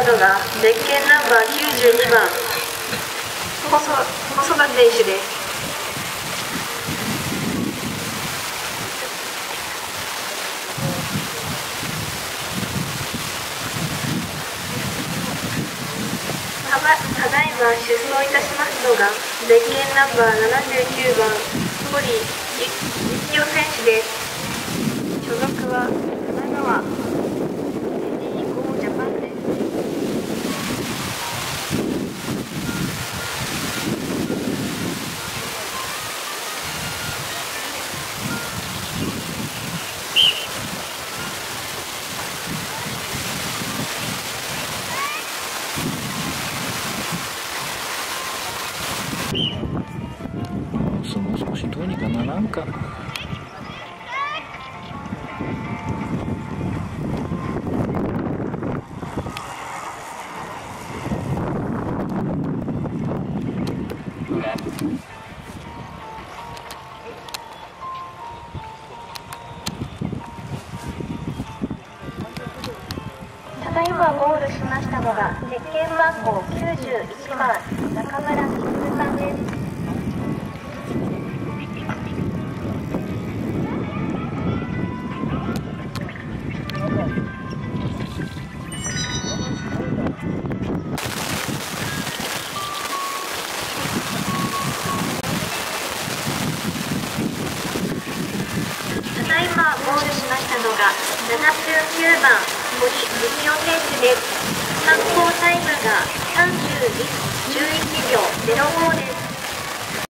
のがゼッケンナンバー92番細田選手です。ただいま出走いたしますのがゼッケンナンバー79番堀幸男選手です。所属は神奈川ジャパンです。 もう少しどうにかならんか。 ただいまゴールしましたのがゼッケン番号91番中村千さんです。ただいまゴールしましたのが79番堀幸男選手です。参考タイムが31秒05